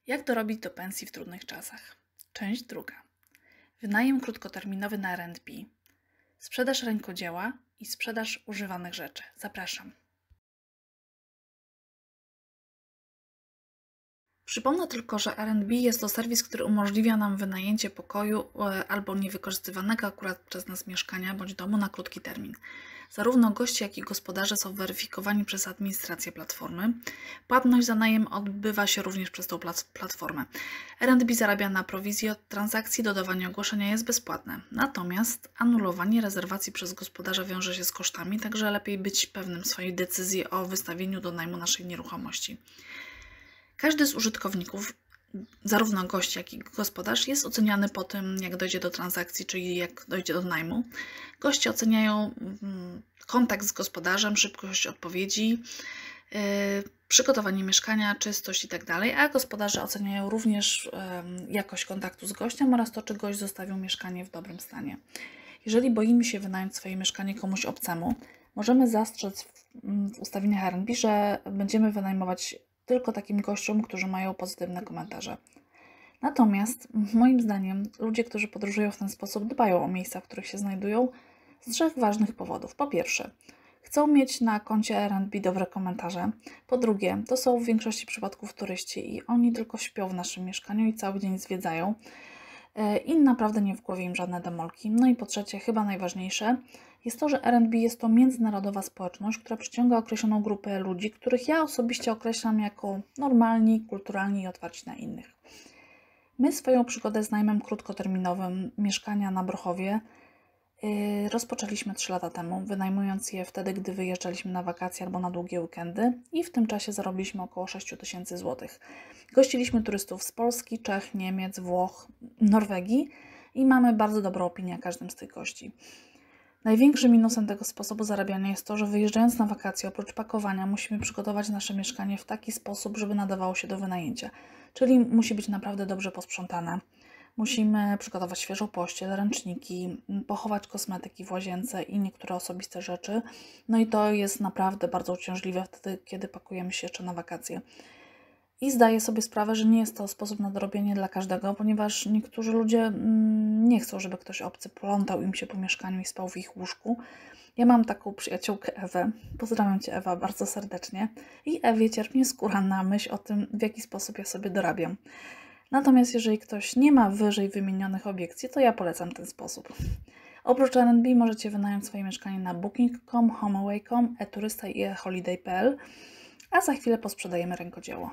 Jak dorobić do pensji w trudnych czasach? Część druga. Wynajem krótkoterminowy na R&B. Sprzedaż rękodzieła i sprzedaż używanych rzeczy. Zapraszam. Przypomnę tylko, że R&B jest to serwis, który umożliwia nam wynajęcie pokoju albo niewykorzystywanego akurat przez nas mieszkania bądź domu na krótki termin. Zarówno goście, jak i gospodarze są weryfikowani przez administrację platformy. Płatność za najem odbywa się również przez tą platformę. R&B zarabia na prowizji od transakcji, dodawanie ogłoszenia jest bezpłatne. Natomiast anulowanie rezerwacji przez gospodarza wiąże się z kosztami, także lepiej być pewnym swojej decyzji o wystawieniu do najmu naszej nieruchomości. Każdy z użytkowników, zarówno gość, jak i gospodarz, jest oceniany po tym, jak dojdzie do transakcji, czyli jak dojdzie do najmu. Goście oceniają kontakt z gospodarzem, szybkość odpowiedzi, przygotowanie mieszkania, czystość itd., a gospodarze oceniają również jakość kontaktu z gościem oraz to, czy gość zostawił mieszkanie w dobrym stanie. Jeżeli boimy się wynająć swoje mieszkanie komuś obcemu, możemy zastrzec w ustawieniach R&B, że będziemy wynajmować tylko takim gościom, którzy mają pozytywne komentarze. Natomiast moim zdaniem ludzie, którzy podróżują w ten sposób, dbają o miejsca, w których się znajdują z trzech ważnych powodów. Po pierwsze, chcą mieć na koncie R&B dobre komentarze. Po drugie, to są w większości przypadków turyści i oni tylko śpią w naszym mieszkaniu i cały dzień zwiedzają i naprawdę nie w głowie im żadne demolki. No i po trzecie, chyba najważniejsze, jest to, że R&B jest to międzynarodowa społeczność, która przyciąga określoną grupę ludzi, których ja osobiście określam jako normalni, kulturalni i otwarci na innych. My swoją przygodę z najmem krótkoterminowym mieszkania na Brochowie rozpoczęliśmy 3 lata temu, wynajmując je wtedy, gdy wyjeżdżaliśmy na wakacje albo na długie weekendy i w tym czasie zarobiliśmy około 6 000 złotych. Gościliśmy turystów z Polski, Czech, Niemiec, Włoch, Norwegii i mamy bardzo dobrą opinię o każdym z tych gości. Największym minusem tego sposobu zarabiania jest to, że wyjeżdżając na wakacje, oprócz pakowania, musimy przygotować nasze mieszkanie w taki sposób, żeby nadawało się do wynajęcia. Czyli musi być naprawdę dobrze posprzątane. Musimy przygotować świeżą pościel, ręczniki, pochować kosmetyki w łazience i niektóre osobiste rzeczy. No i to jest naprawdę bardzo uciążliwe wtedy, kiedy pakujemy się jeszcze na wakacje. I zdaję sobie sprawę, że nie jest to sposób na dorobienie dla każdego, ponieważ niektórzy ludzie nie chcą, żeby ktoś obcy plątał im się po mieszkaniu i spał w ich łóżku. Ja mam taką przyjaciółkę Ewę, pozdrawiam Cię Ewa bardzo serdecznie i Ewie cierpnie skóra na myśl o tym, w jaki sposób ja sobie dorabiam. Natomiast jeżeli ktoś nie ma wyżej wymienionych obiekcji, to ja polecam ten sposób. Oprócz R&B możecie wynająć swoje mieszkanie na booking.com, homeaway.com, eturysta i eholiday.pl, a za chwilę posprzedajemy rękodzieło.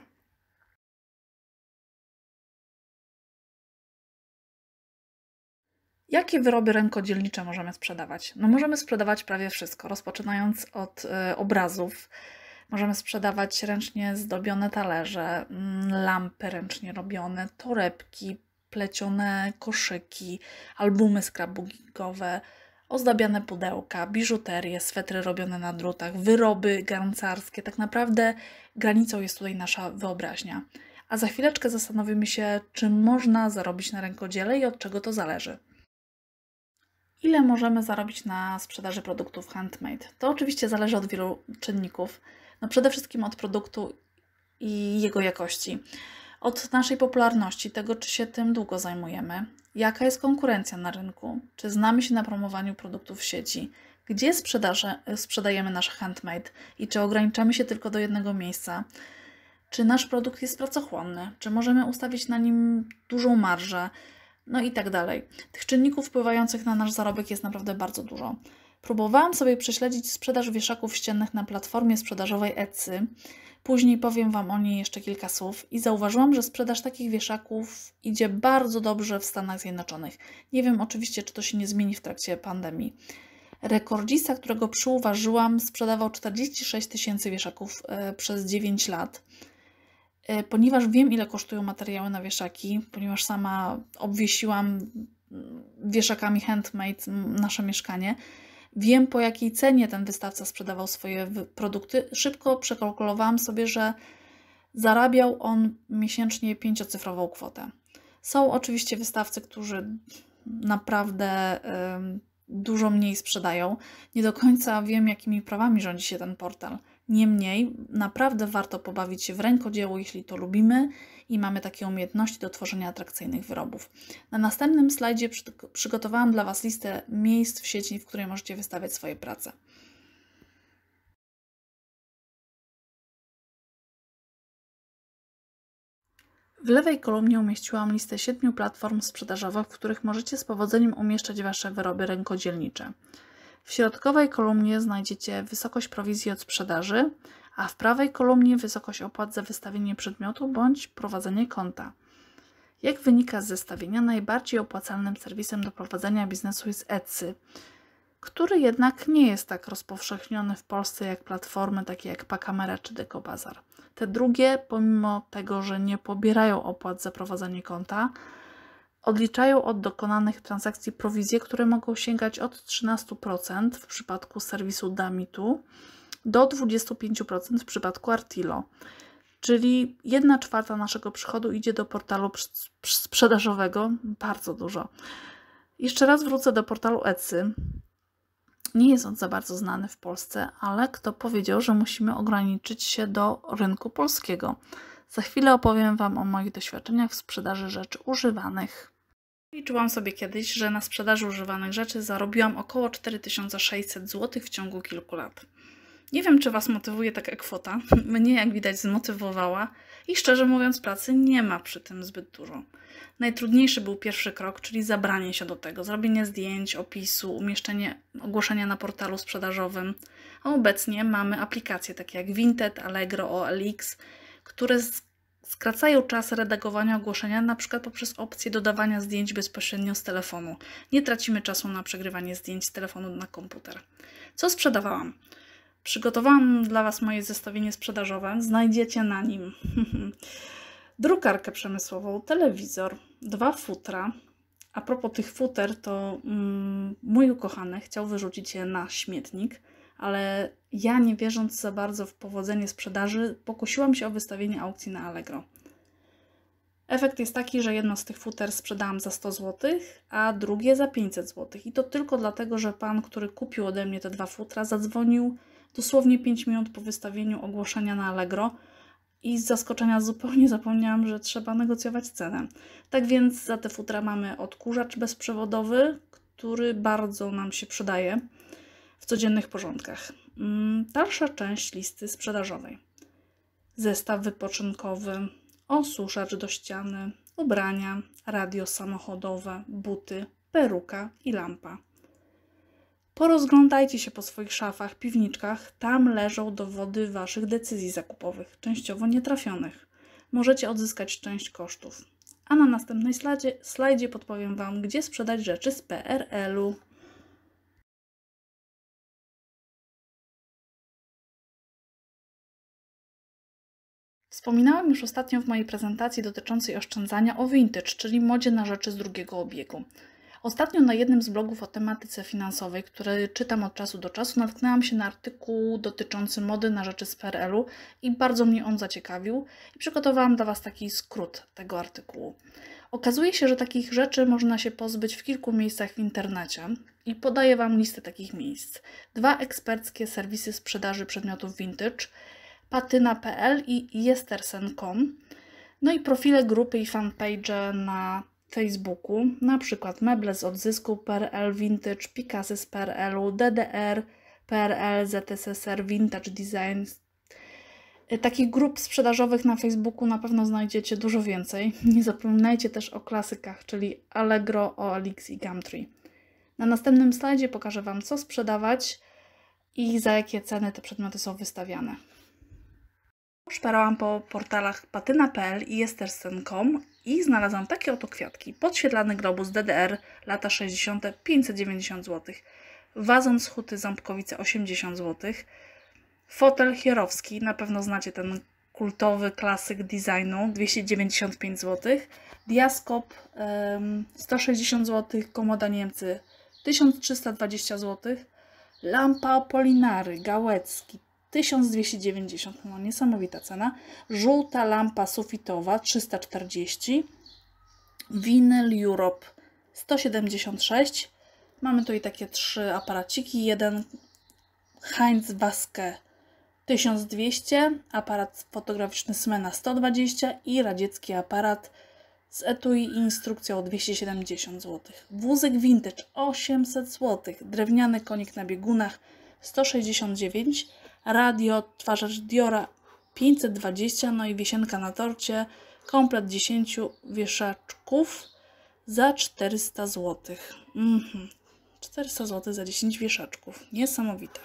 Jakie wyroby rękodzielnicze możemy sprzedawać? No możemy sprzedawać prawie wszystko, rozpoczynając od obrazów. Możemy sprzedawać ręcznie zdobione talerze, lampy ręcznie robione, torebki, plecione koszyki, albumy scrapbookingowe, ozdabiane pudełka, biżuterię, swetry robione na drutach, wyroby garncarskie. Tak naprawdę granicą jest tutaj nasza wyobraźnia. A za chwileczkę zastanowimy się, czym można zarobić na rękodziele i od czego to zależy. Ile możemy zarobić na sprzedaży produktów handmade? To oczywiście zależy od wielu czynników. No przede wszystkim od produktu i jego jakości. Od naszej popularności, tego czy się tym długo zajmujemy. Jaka jest konkurencja na rynku? Czy znamy się na promowaniu produktów w sieci? Gdzie sprzedajemy nasz handmade? I czy ograniczamy się tylko do jednego miejsca? Czy nasz produkt jest pracochłonny? Czy możemy ustawić na nim dużą marżę? No i tak dalej. Tych czynników wpływających na nasz zarobek jest naprawdę bardzo dużo. Próbowałam sobie prześledzić sprzedaż wieszaków ściennych na platformie sprzedażowej Etsy. Później powiem Wam o niej jeszcze kilka słów i zauważyłam, że sprzedaż takich wieszaków idzie bardzo dobrze w Stanach Zjednoczonych. Nie wiem oczywiście, czy to się nie zmieni w trakcie pandemii. Rekordzista, którego przyuważyłam, sprzedawał 46 000 wieszaków przez 9 lat. Ponieważ wiem, ile kosztują materiały na wieszaki, ponieważ sama obwiesiłam wieszakami handmade nasze mieszkanie, wiem, po jakiej cenie ten wystawca sprzedawał swoje produkty. Szybko przekalkulowałam sobie, że zarabiał on miesięcznie 5-cyfrową kwotę. Są oczywiście wystawcy, którzy naprawdę dużo mniej sprzedają. Nie do końca wiem, jakimi prawami rządzi się ten portal. Niemniej naprawdę warto pobawić się w rękodzieło, jeśli to lubimy i mamy takie umiejętności do tworzenia atrakcyjnych wyrobów. Na następnym slajdzie przygotowałam dla Was listę miejsc w sieci, w której możecie wystawiać swoje prace. W lewej kolumnie umieściłam listę 7 platform sprzedażowych, w których możecie z powodzeniem umieszczać Wasze wyroby rękodzielnicze. W środkowej kolumnie znajdziecie wysokość prowizji od sprzedaży, a w prawej kolumnie wysokość opłat za wystawienie przedmiotu bądź prowadzenie konta. Jak wynika z zestawienia, najbardziej opłacalnym serwisem do prowadzenia biznesu jest Etsy, który jednak nie jest tak rozpowszechniony w Polsce jak platformy takie jak Pakamera czy Dekobazar. Te drugie, pomimo tego, że nie pobierają opłat za prowadzenie konta, odliczają od dokonanych transakcji prowizje, które mogą sięgać od 13% w przypadku serwisu Damitu do 25% w przypadku Artilo. Czyli 1/4 naszego przychodu idzie do portalu sprzedażowego, bardzo dużo. Jeszcze raz wrócę do portalu Etsy. Nie jest on za bardzo znany w Polsce, ale kto powiedział, że musimy ograniczyć się do rynku polskiego? Za chwilę opowiem Wam o moich doświadczeniach w sprzedaży rzeczy używanych. Liczyłam sobie kiedyś, że na sprzedaży używanych rzeczy zarobiłam około 4600 zł w ciągu kilku lat. Nie wiem, czy Was motywuje taka kwota. Mnie, jak widać, zmotywowała i szczerze mówiąc, pracy nie ma przy tym zbyt dużo. Najtrudniejszy był pierwszy krok, czyli zabranie się do tego, zrobienie zdjęć, opisu, umieszczenie ogłoszenia na portalu sprzedażowym. A obecnie mamy aplikacje takie jak Vinted, Allegro, OLX, które skracają czas redagowania ogłoszenia, na przykład poprzez opcję dodawania zdjęć bezpośrednio z telefonu. Nie tracimy czasu na przegrywanie zdjęć z telefonu na komputer. Co sprzedawałam? Przygotowałam dla Was moje zestawienie sprzedażowe. Znajdziecie na nim drukarkę przemysłową, telewizor, 2 futra. A propos tych futer, to mój ukochany chciał wyrzucić je na śmietnik, ale ja, nie wierząc za bardzo w powodzenie sprzedaży, pokusiłam się o wystawienie aukcji na Allegro. Efekt jest taki, że jedno z tych futer sprzedałam za 100 zł, a drugie za 500 zł. I to tylko dlatego, że pan, który kupił ode mnie te 2 futra, zadzwonił dosłownie 5 minut po wystawieniu ogłoszenia na Allegro i z zaskoczenia zupełnie zapomniałam, że trzeba negocjować cenę. Tak więc za te futra mamy odkurzacz bezprzewodowy, który bardzo nam się przydaje w codziennych porządkach. Dalsza część listy sprzedażowej. Zestaw wypoczynkowy, osuszacz do ściany, ubrania, radio samochodowe, buty, peruka i lampa. Porozglądajcie się po swoich szafach, piwniczkach. Tam leżą dowody Waszych decyzji zakupowych, częściowo nietrafionych. Możecie odzyskać część kosztów. A na następnej slajdzie podpowiem Wam, gdzie sprzedać rzeczy z PRL-u. Wspominałam już ostatnio w mojej prezentacji dotyczącej oszczędzania o vintage, czyli modzie na rzeczy z drugiego obiegu. Ostatnio na jednym z blogów o tematyce finansowej, który czytam od czasu do czasu, natknęłam się na artykuł dotyczący mody na rzeczy z PRL-u i bardzo mnie on zaciekawił i przygotowałam dla Was taki skrót tego artykułu. Okazuje się, że takich rzeczy można się pozbyć w kilku miejscach w internecie i podaję Wam listę takich miejsc. 2 eksperckie serwisy sprzedaży przedmiotów vintage, patyna.pl i yestersen.com, no i profile grupy i fanpage na Facebooku, na przykład Meble z Odzysku, PRL Vintage, Pikasy z PRL-u, DDR, PRL, ZSSR, Vintage Designs. Takich grup sprzedażowych na Facebooku na pewno znajdziecie dużo więcej. Nie zapominajcie też o klasykach, czyli Allegro, OLX i Gumtree. Na następnym slajdzie pokażę Wam, co sprzedawać i za jakie ceny te przedmioty są wystawiane. Szperałam po portalach patyna.pl i yestersen.com i znalazłam takie oto kwiatki. Podświetlany globus DDR, lata 60. 590 zł. Wazon z huty Ząbkowice 80 zł. Fotel Hierowski, na pewno znacie ten kultowy klasyk designu, 295 zł. Diaskop 160 zł. Komoda Niemcy 1320 zł. Lampa Polinary Gałecki 1290, no niesamowita cena. Żółta lampa sufitowa 340. Vinyl Europe 176. Mamy tutaj takie 3 aparaciki. Jeden Heinz Waske 1200, aparat fotograficzny Smena 120 i radziecki aparat z etui i instrukcją 270 zł. Wózek vintage 800 zł, drewniany konik na biegunach 169, radio, odtwarzacz Diora 520, no i wisienka na torcie, komplet 10 wieszaczków za 400 zł. 400 zł za 10 wieszaczków. Niesamowite.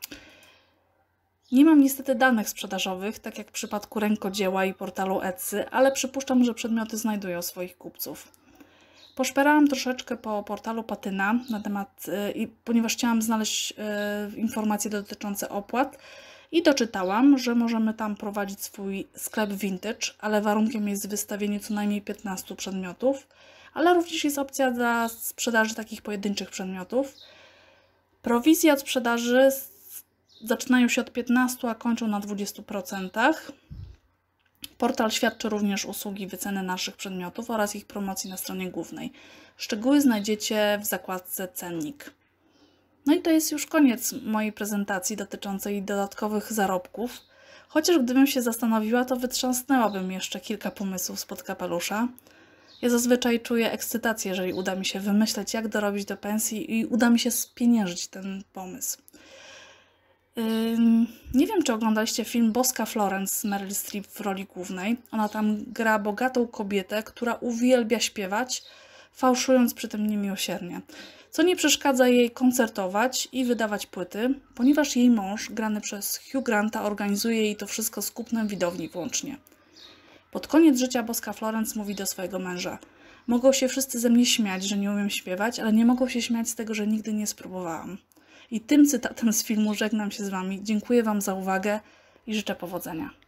Nie mam niestety danych sprzedażowych, tak jak w przypadku rękodzieła i portalu Etsy, ale przypuszczam, że przedmioty znajdują swoich kupców. Poszperałam troszeczkę po portalu Patyna na temat, ponieważ chciałam znaleźć informacje dotyczące opłat i doczytałam, że możemy tam prowadzić swój sklep vintage, ale warunkiem jest wystawienie co najmniej 15 przedmiotów, ale również jest opcja dla sprzedaży takich pojedynczych przedmiotów. Prowizje od sprzedaży zaczynają się od 15, a kończą na 20%. Portal świadczy również usługi wyceny naszych przedmiotów oraz ich promocji na stronie głównej. Szczegóły znajdziecie w zakładce Cennik. No i to jest już koniec mojej prezentacji dotyczącej dodatkowych zarobków. Chociaż gdybym się zastanowiła, to wytrząsnęłabym jeszcze kilka pomysłów spod kapelusza. Ja zazwyczaj czuję ekscytację, jeżeli uda mi się wymyśleć, jak dorobić do pensji i uda mi się spieniężyć ten pomysł. Nie wiem, czy oglądaliście film Boska Florence z Meryl Streep w roli głównej. Ona tam gra bogatą kobietę, która uwielbia śpiewać, fałszując przy tym niemiłosiernie. Co nie przeszkadza jej koncertować i wydawać płyty, ponieważ jej mąż, grany przez Hugh Granta, organizuje jej to wszystko z kupnem widowni włącznie. Pod koniec życia Boska Florence mówi do swojego męża: mogą się wszyscy ze mnie śmiać, że nie umiem śpiewać, ale nie mogą się śmiać z tego, że nigdy nie spróbowałam. I tym cytatem z filmu żegnam się z Wami. Dziękuję Wam za uwagę i życzę powodzenia.